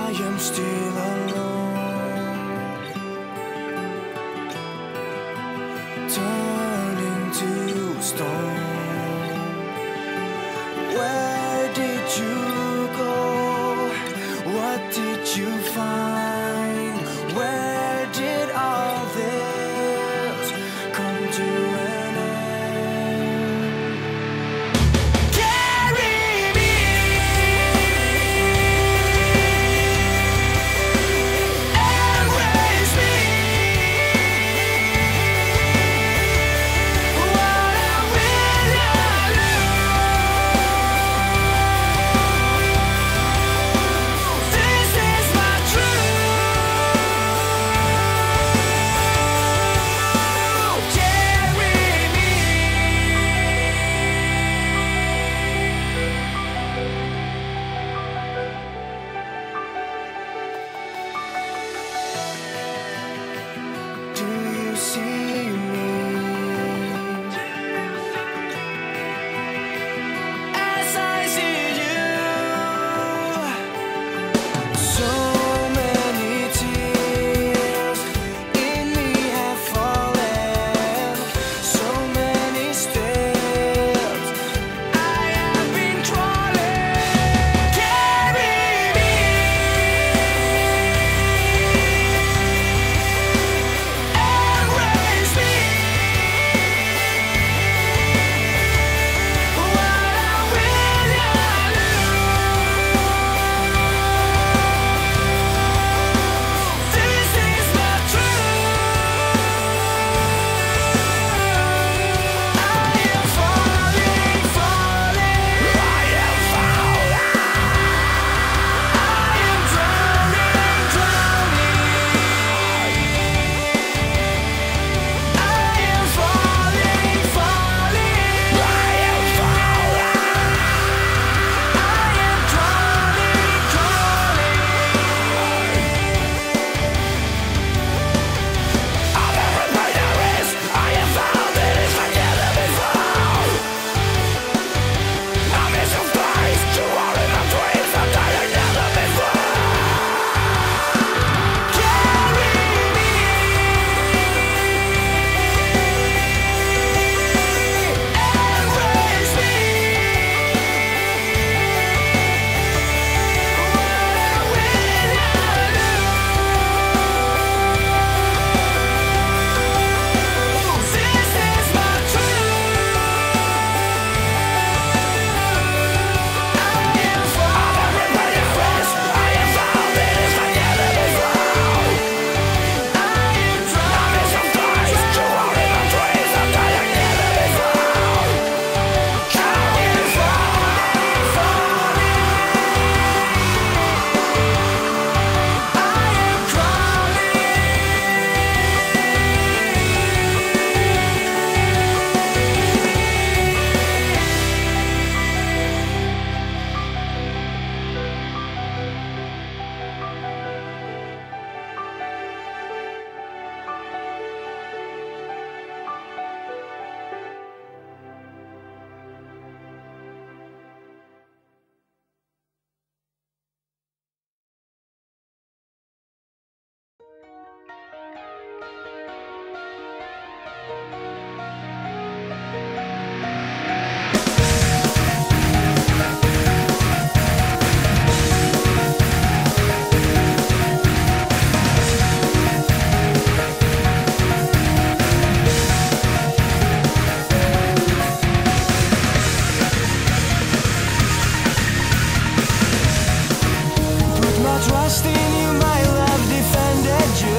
am still alone, turning to stone. Where did you go? What did you find? Where did all this come to an end? Carry me, embrace me. What I will do. This is my truth. Carry me. Do you see me as I see you? So many tears in me have fallen, so many steps I have been crawling. Carry me, embrace me. What I will do. This is my truth. I am falling, falling. I am falling. I am drowning, drowning. I am falling, falling. I am falling. I am drowning, drowning. I've ever made a risk. I have found that it's like never before. I'm in some place to worry my dreams that I have never before. Carry me, embrace me. What I will do. This is my truth. I am falling. I have found that it's like never before. I am drowning. I'm in some place to worry my dreams that I have never before. I am falling, falling. I am crawling. Put my trust in you, my love defended you.